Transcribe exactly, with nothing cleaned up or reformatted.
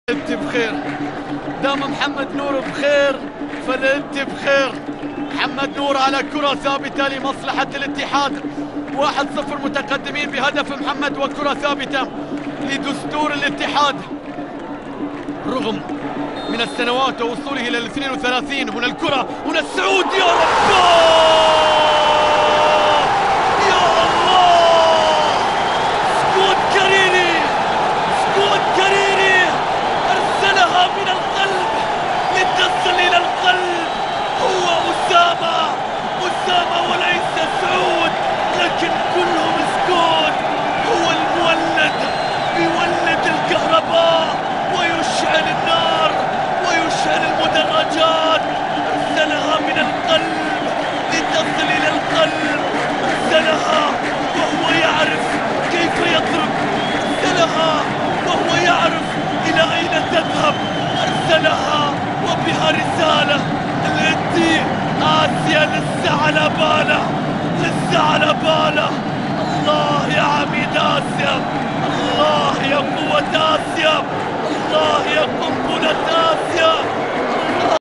انت بخير، دام محمد نور بخير فانت بخير. محمد نور على كرة ثابتة لمصلحة الاتحاد، واحد صفر متقدمين بهدف محمد وكرة ثابتة لدستور الاتحاد رغم من السنوات ووصوله إلى الاثنين وثلاثين. هنا الكرة، هنا السعود، يا رب من القلب لتصل إلى القلب. هو أسامة أسامة وليس سعود، لكن كلهم سكوت. هو المولد بيولد الكهرباء ويشعل النار ويشعل المدرجات. أرسلها من القلب لتصل إلى القلب، أرسلها وهو يعرف كيف يضرب، أرسلها وهو يعرف إلى أين تذهب، أرسلها وبها رسالة. الانتي آسيا لسه على باله، لسه على باله. الله يا عميد آسيا.